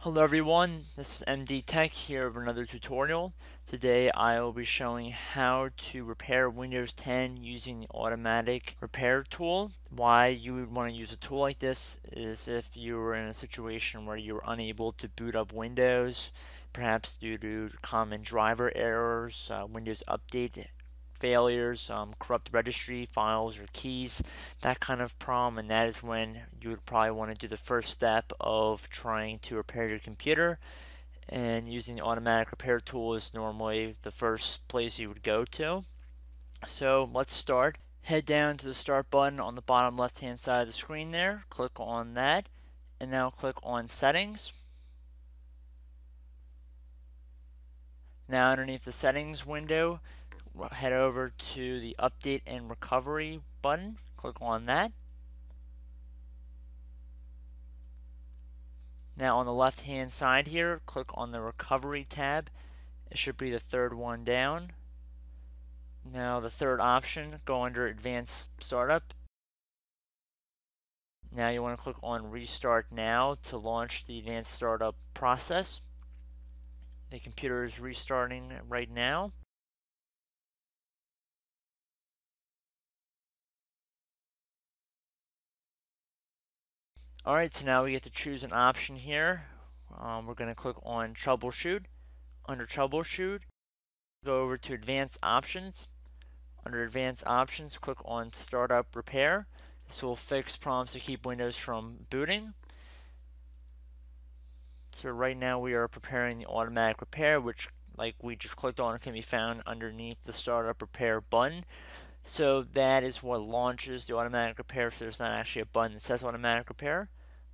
Hello everyone, this is MD Tech here with another tutorial. Today I will be showing how to repair Windows 10 using the automatic repair tool. Why you would want to use a tool like this is if you were in a situation where you were unable to boot up Windows, perhaps due to common driver errors, Windows Update failures, corrupt registry files or keys, that kind of problem, and that is when you would probably want to do the first step of trying to repair your computer. And using the automatic repair tool is normally the first place you would go to. So let's start. Head down to the start button on the bottom left hand side of the screen there, click on that, and now click on settings. Now underneath the settings window, head over to the update and recovery button, click on that. Now on the left hand side here, click on the recovery tab. It should be the third one down. Now the third option, go under advanced startup. Now you want to click on restart now to launch the advanced startup process. The computer is restarting right now. Alright, so now we get to choose an option here. We're going to click on troubleshoot. Under troubleshoot, go over to advanced options. Under advanced options, click on startup repair. This will fix problems to keep Windows from booting. So right now we are preparing the automatic repair, which like we just clicked on, can be found underneath the startup repair button. So that is what launches the automatic repair, so there's not actually a button that says automatic repair.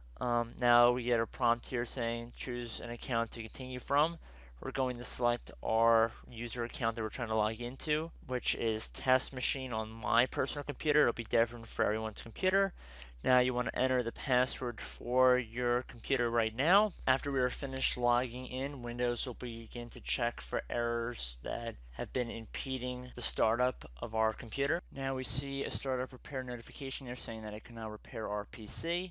Now we get a prompt here saying choose an account to continue from. We're going to select our user account that we're trying to log into, which is test machine on my personal computer. It'll be different for everyone's computer. Now you want to enter the password for your computer right now. After we are finished logging in, Windows will begin to check for errors that have been impeding the startup of our computer. Now we see a startup repair notification here saying that it can now repair our PC.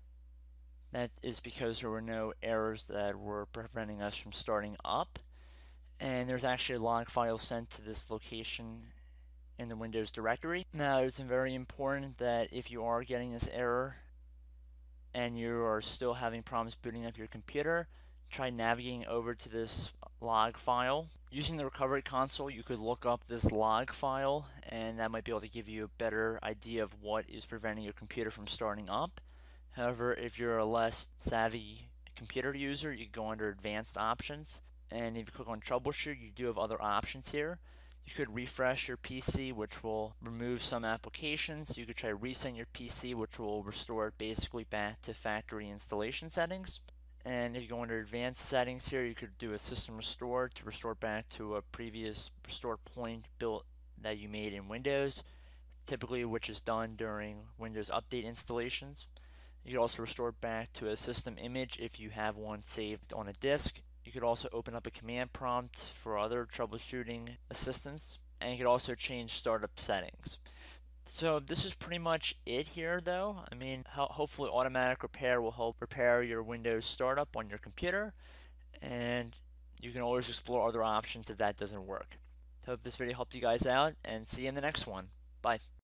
That is because there were no errors that were preventing us from starting up. And there's actually a log file sent to this location in the Windows directory. Now it's very important that if you are getting this error and you are still having problems booting up your computer, try navigating over to this log file. Using the recovery console, you could look up this log file, and that might be able to give you a better idea of what is preventing your computer from starting up. However, if you're a less savvy computer user, you go under advanced options, and if you click on troubleshoot, you do have other options here. You could refresh your PC, which will remove some applications. You could try resetting your PC, which will restore it basically back to factory installation settings. And if you go under advanced settings here, you could do a system restore to restore back to a previous restore point built that you made in Windows, typically which is done during Windows Update installations. You could also restore back to a system image if you have one saved on a disk. You could also open up a command prompt for other troubleshooting assistance, and you could also change startup settings. So this is pretty much it here though. I mean, hopefully automatic repair will help repair your Windows startup on your computer, and you can always explore other options if that doesn't work. So I hope this video helped you guys out, and see you in the next one. Bye.